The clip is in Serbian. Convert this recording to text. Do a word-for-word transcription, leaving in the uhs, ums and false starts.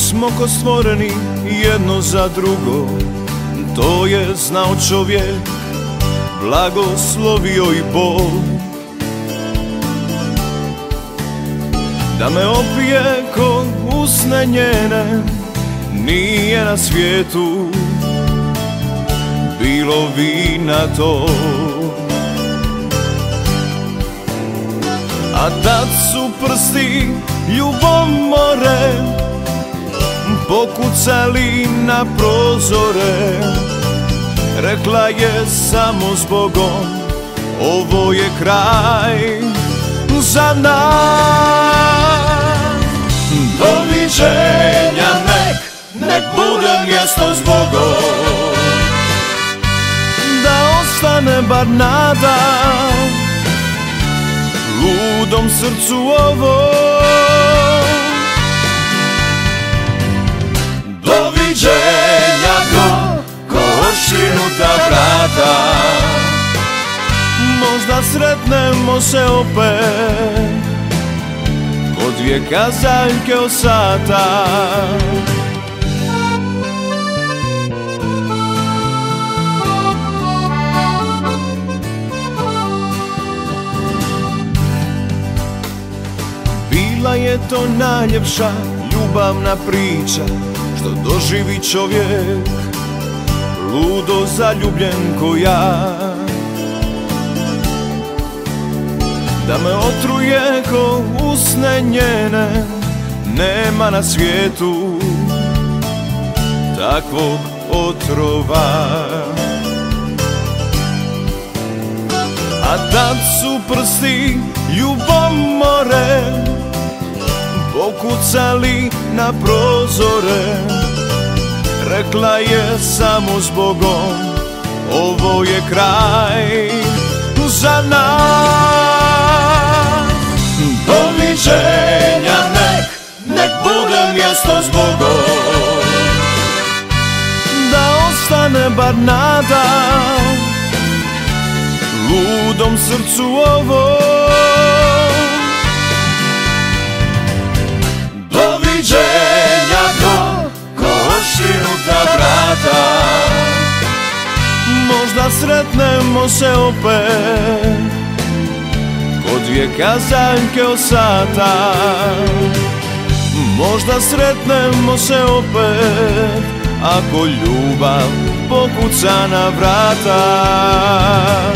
smo ko stvoreni jedno za drugo, to je znao čovjek, blagoslovio i Bog. Da me opije ko usne njene, nije na svijetu bilo vina to. A tad su prsti ljubomore pokucali na prozore. Rekla je samo zbogom, ovo je kraj za nas. Doviđenja, nek, nek bude mjesto zbogom, da ostane bar nada ludom srcu ovo. Doviđenja do ko ošinuta vrata, možda sretnemo se opet kod dvije kazaljke o sata. Bila je to najljepša ljubavna priča što doživi čovjek ludo zaljubljen ko ja. Da me otruje ko usne njene, nema na svijetu takvog otrova. A tad su prsti ljubomore pokucali na prozore. Rekla je samo zbogom, ovo je kraj za nas. Doviđenja, nek, nek bude mjesto zbogom, da ostane bar nada ludom srcu ovo. Doviđenja do ko ošinuta vrata, možda sretnemo se opet kod dvije kazaljke o sata. Možda sretnemo se opet ako ljubav pokuca na vrata.